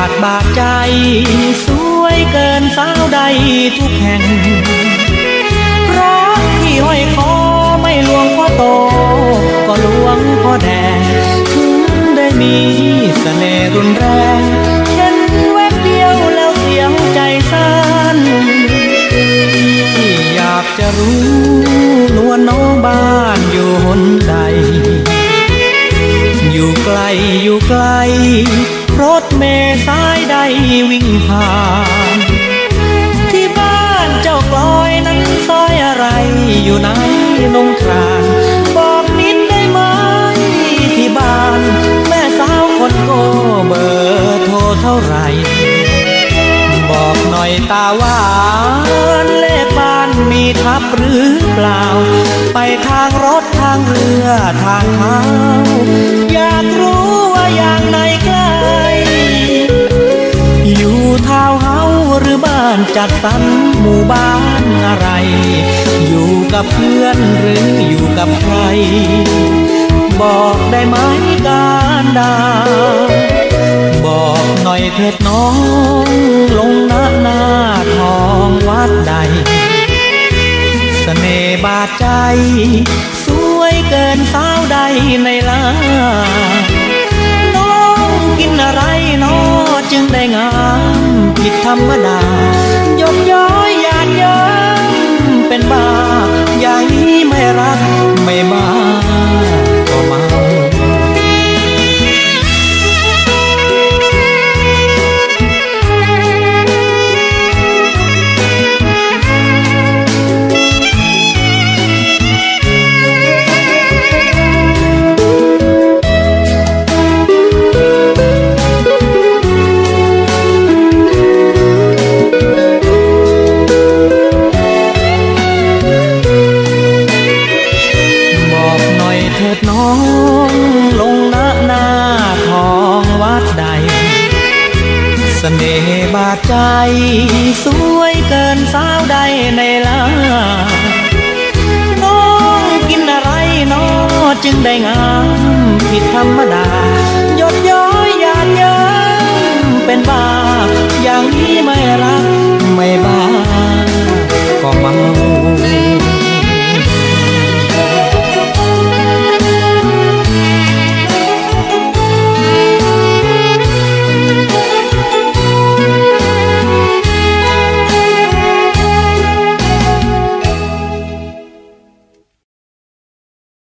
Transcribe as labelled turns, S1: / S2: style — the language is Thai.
S1: ดบาดใจสวยเกินสาวใดทุกแห่งรักที่ห้อยคอไม่หลวงพ่อโตก็หลวงพ่อแดงถึงได้มีเสน่ห์รุนแรงเห็นแวบเดียวแล้วเสียงใจสั่นอยากจะรู้นวลน้องบ้านอยู่หนใดอยู่ไกลอยู่ไกลรถเมล์สายใดวิ่งผ่านที่บ้านเจ้ากลอยนั้นซอยอะไรอยู่ไหนนงทรานบอกนิดได้ไหมที่บ้านแม่สาวคนโก้เบอร์โทรเท่าไรบอกหน่อยตาหวานเลขบ้านมีทับหรือเปล่าไปทางรถทางเรือทางเท้าอยากรู้ว่าอย่างไหนไกลอยู่ทาวน์เฮาส์หรือบ้านจัดสรรหมู่บ้านอะไรอยู่กับเพื่อนหรืออยู่กับใครบอกได้ไหมการดาบอกหน่อยเถิดน้องลงหน้าทองวัดใดเสน่ห์บาดใจสวยเกินสาวใดในลาน้องกินอะไรน้อจึงได้งามผิดธรรมดายกย้อยหยาดเยิ้มเป็นบ้าอย่างนี้ไม่รักไม่มาก็เมาน้องลงหน้าทองวัดใดเสน่ห์บาดใจสวยเกินสาวใดในลาน้องกินอะไรน้อจึงได้งามผิดธรรมดายดย้อยหยาดเยิ้มเป็นบ้าอย่างนี้ไม่รั